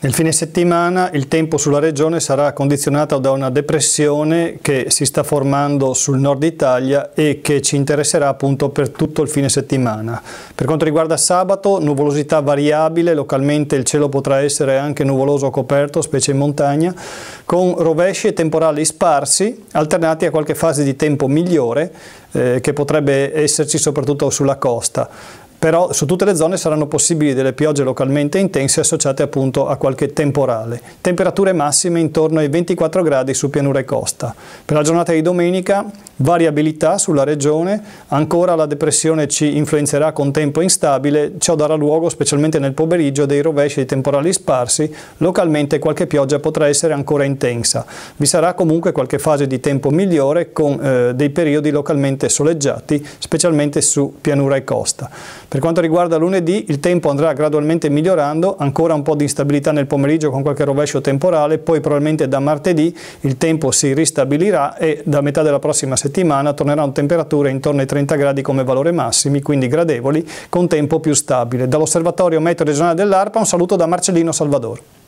Nel fine settimana il tempo sulla regione sarà condizionato da una depressione che si sta formando sul nord Italia e che ci interesserà appunto per tutto il fine settimana. Per quanto riguarda sabato, nuvolosità variabile, localmente il cielo potrà essere anche nuvoloso o coperto, specie in montagna, con rovesci e temporali sparsi, alternati a qualche fase di tempo migliore che potrebbe esserci soprattutto sulla costa. Però su tutte le zone saranno possibili delle piogge localmente intense associate appunto a qualche temporale. Temperature massime intorno ai 24 gradi su pianura e costa. Per la giornata di domenica variabilità sulla regione, ancora la depressione ci influenzerà con tempo instabile, ciò darà luogo specialmente nel pomeriggio a dei rovesci di temporali sparsi, localmente qualche pioggia potrà essere ancora intensa. Vi sarà comunque qualche fase di tempo migliore con dei periodi localmente soleggiati, specialmente su pianura e costa. Per quanto riguarda lunedì, il tempo andrà gradualmente migliorando, ancora un po' di instabilità nel pomeriggio con qualche rovescio temporale, poi probabilmente da martedì il tempo si ristabilirà e da metà della prossima settimana torneranno temperature intorno ai 30 gradi come valore massimi, quindi gradevoli, con tempo più stabile. Dall'Osservatorio Meteo Regionale dell'ARPA un saluto da Marcellino Salvador.